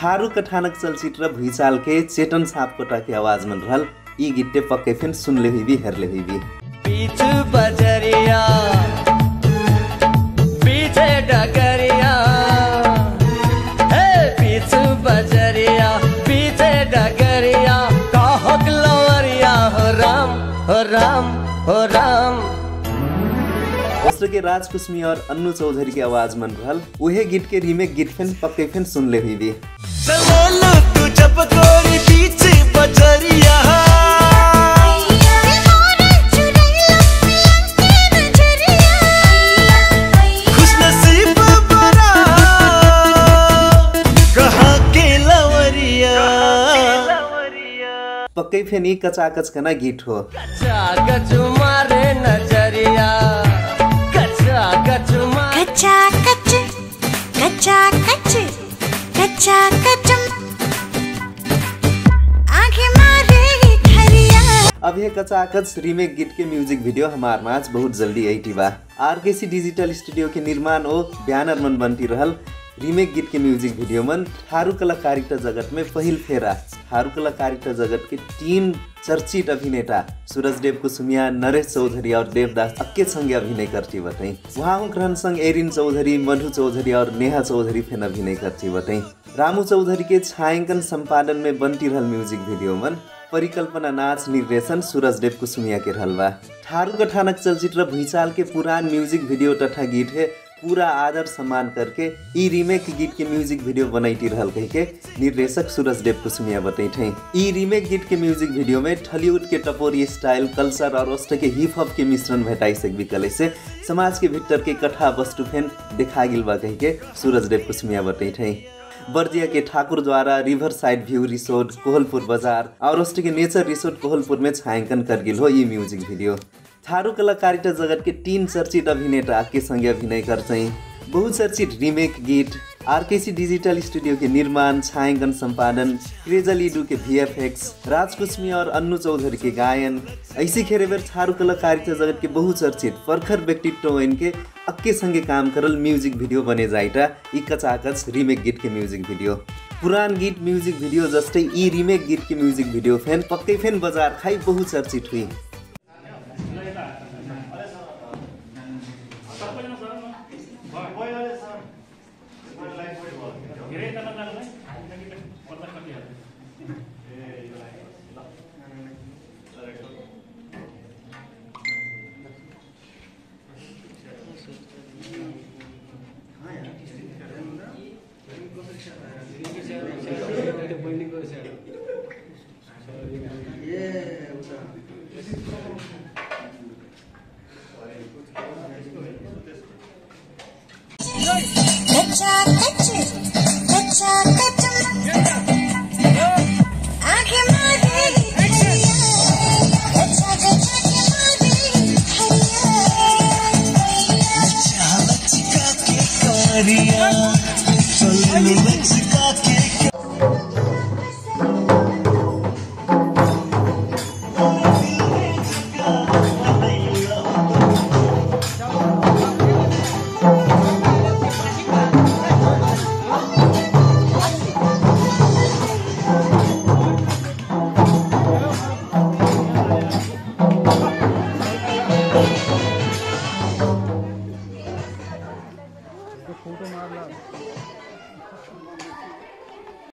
थारू कथानक चलचित्र भुइँचाल के चेतन सापकोटा के आवाज में रहल ई गीते पक्के फिन सुनले हुई भी हेरले हुई भी। पीछे बजरिया पीछे डगरिया पीछे बजरिया पीछे डगरिया कहक लवरिया हो राम हो राम हो राम। के राज कुसमी और अन्नू चौधरी की आवाज में रहल उहे गीत के रीमेक गीत फिन पक्के फिन सुनले हुई भी। तू जब गोरी पीछे बजरिया खुशनसीब बरा कहाँ के लवरिया पक्के फिन ई कचाकच कना गीत हो। कचाकच मारे नजरिया कच्चा कच कच्चा कच कच्चा कचम आंखें मारे धरिया। अब ये कचाकच रीमेक गीत के म्यूजिक वीडियो हमार माच बहुत जल्दी आई बा। आरकेसी डिजिटल स्टूडियो के निर्माण ओ बैनर मन बनती रहल रीमेक गीत के म्यूजिक वीडियो मन थारू कलाकारिता जगत में पहिल फेरा। थारू कलाकारिता जगत के 3 चर्चित अभिनेता सूरजदेव कुसुमिया, नरेश चौधरी और देवदास अक्के संगे अभिनय करती बताई। वहाँ ग्रहण संग एरिन चौधरी, मधु चौधरी और नेहा चौधरी फिर अभिनय करती बताई। रामू चौधरी के छायांकन संपादन में बनती रहल म्यूजिक वीडियो मन परिकल्पना नाच निर्देशन सूरजदेव कुसुमिया के रहल बा। थारू कथानक चलचित्र भुइँचाल के पुरान म्यूजिक वीडियो तथा गीत है पूरा आदर सम्मान करके ई रीमेक गीत के म्यूजिक वीडियो बनाई रहल कह के निर्देशक सूरजदेव कुसुमिया बताई। ई रीमेक गीत के म्यूजिक वीडियो में ठलीउड के टपोरी स्टाइल, कल्चर और ओस्ट के हिप हॉप के मिश्रण भेटाई सकबी कले से समाज के भीतर के कथा वस्तु फेन देखा गिल बा कह के सूरजदेव कुसुमिया बताई। बर्जिया के ठाकुर द्वारा river side view resort Kohalpur बाजार और ओस्ट के नेचर रिसोर्ट कोहलपुर में छायांकन कर गिल हो ई म्यूजिक वीडियो। थारू कलाकारिता जगत के 3 चर्चित अभिनेता के संगे अभिनय करते बहुचर्चित रीमेक गीत आरकेसी डिजिटल स्टूडियो के निर्माण, छायांकन संपादन, क्रेजल इडू के VFX, राज कुसमी और अन्नू चौधरी के गायन ऐसे खेरे बेर थारू कलाकारिता जगत के बहुचर्चित प्रखर व्यक्तित्व इनके अक्के संगे काम करल म्यूजिक वीडियो बने जाइटा ई कचाकच रीमेक गीत के म्यूजिक वीडियो। पुरान गीत म्यूजिक वीडियो जस्ते ई रीमेक गीत के म्यूजिक वीडियो फेन पक्कै फेन बजार खाई बहुचर्चित हुई। कच्चा कच कच्चा कचम आंखें मारे धरिया कच्चा कच्चा मारे धरिया। बच्चा के कारिया